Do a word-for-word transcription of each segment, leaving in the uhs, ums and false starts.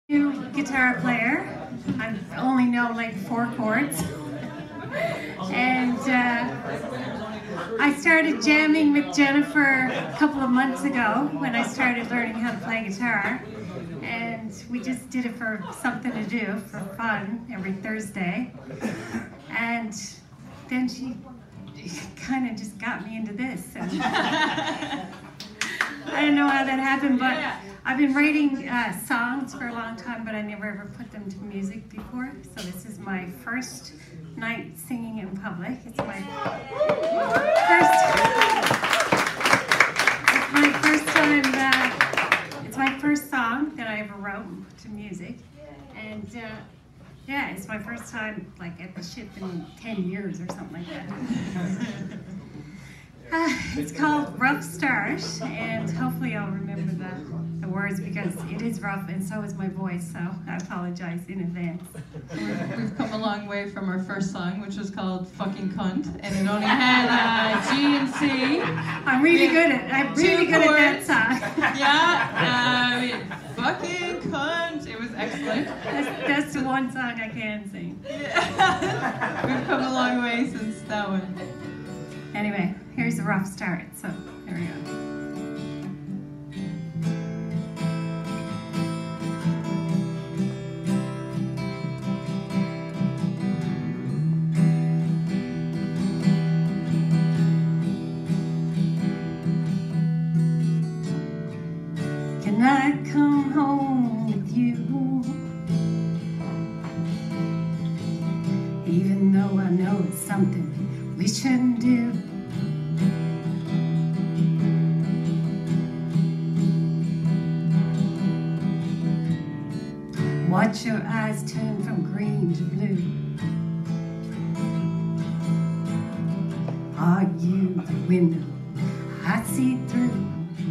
New guitar player. I only know like four chords. And uh, I started jamming with Jennifer a couple of months ago when I started learning how to play guitar. And we just did it for something to do, for fun, every Thursday. And then she kind of just got me into this. And I don't know how that happened, but I've been writing uh, songs for a long time, but I never ever put them to music before. So this is my first night singing in public. It's my first, it's my first time, uh, it's my first song that I ever wrote to music. And uh, yeah, it's my first time like at the ship in ten years or something like that. Uh, it's called Rough Start, and hopefully I'll remember the, the words because it is rough and so is my voice, so I apologize in advance. We've, we've come a long way from our first song, which was called Fucking Cunt, and it only had uh, G and C. I'm really good at I'm really good chords. at that song. Yeah, I mean, fucking cunt. It was excellent. That's, that's the one song I can sing. Yeah. We've come a long way since that one. Anyway, here's the rough start, so here we go. Can I come home with you? Even though I know it's something we shouldn't do. Watch your eyes turn from green to blue. Are you the window I see through?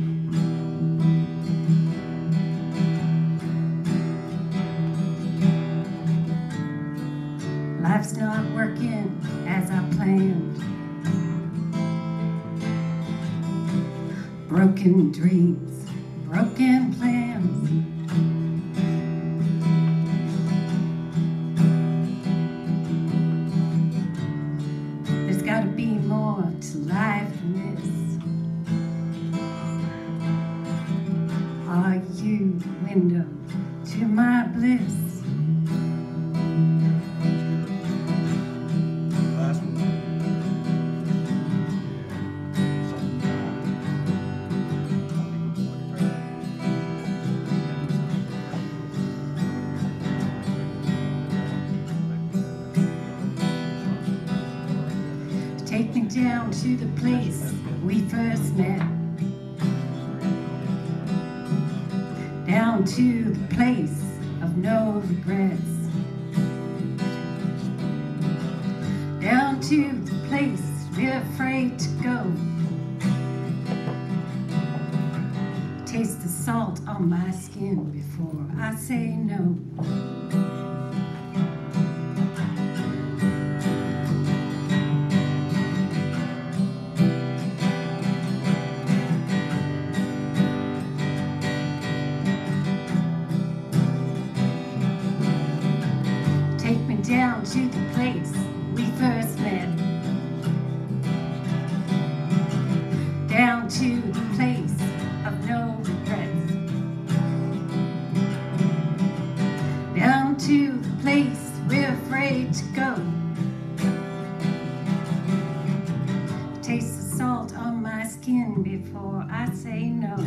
Life's not working as I planned. Broken dreams, broken plans. There's gotta be more to life than this. Are you the window to my bliss? Take me down to the place we first met. Down to the place of no regrets. Down to the place we're afraid to go. Taste the salt on my skin before I say no. Down to the place we first met. Down to the place of no regrets. Down to the place we're afraid to go. Taste the salt on my skin before I say no.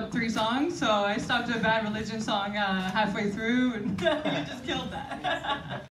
about three songs, so I stopped a Bad Religion song uh, halfway through, and you just killed that.